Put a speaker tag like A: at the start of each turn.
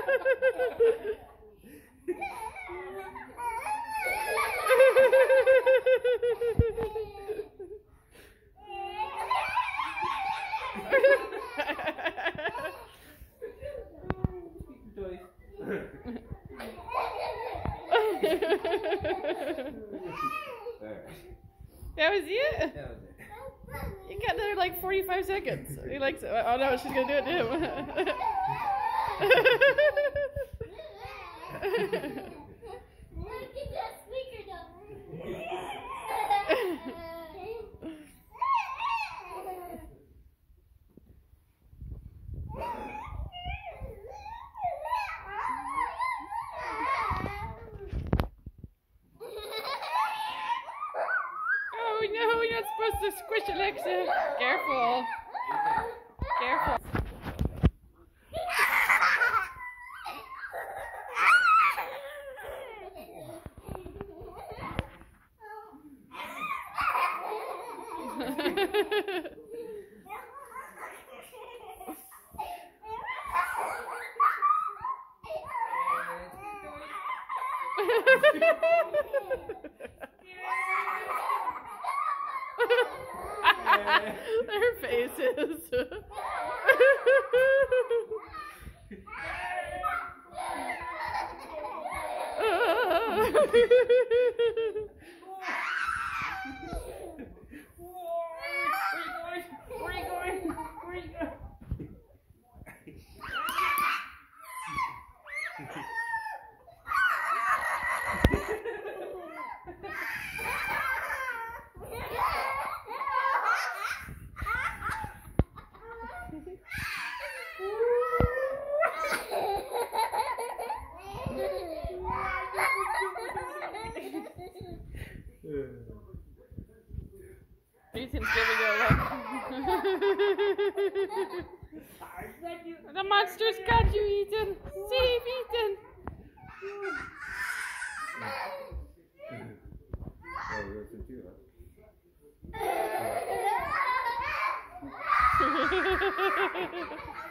A: That was it?
B: That was it.
A: You got another like 45 seconds. He likes it. Oh no, she's gonna do it to him. Oh no, you're not supposed to squish Alexa. Careful. Careful. Their faces.
B: Where are you going? Where are you going?
A: Ethan's giving you a look. The monster's got you, Ethan. Save Ethan.
B: Oh,